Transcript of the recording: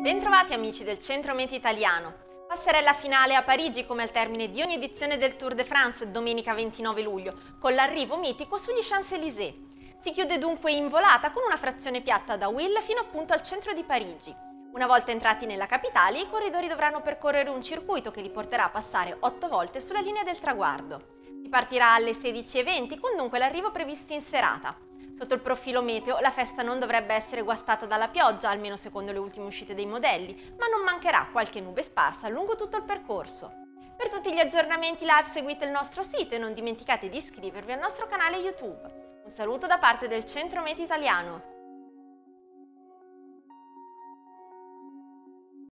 Bentrovati amici del Centro Meteo Italiano. Passerella finale a Parigi come al termine di ogni edizione del Tour de France domenica 29 luglio, con l'arrivo mitico sugli Champs-Élysées. Si chiude dunque in volata con una frazione piatta da Will fino appunto al centro di Parigi. Una volta entrati nella capitale, i corridori dovranno percorrere un circuito che li porterà a passare 8 volte sulla linea del traguardo. Si partirà alle 16:20 con dunque l'arrivo previsto in serata. Sotto il profilo meteo, la festa non dovrebbe essere guastata dalla pioggia, almeno secondo le ultime uscite dei modelli, ma non mancherà qualche nube sparsa lungo tutto il percorso. Per tutti gli aggiornamenti live seguite il nostro sito e non dimenticate di iscrivervi al nostro canale YouTube. Un saluto da parte del Centro Meteo Italiano.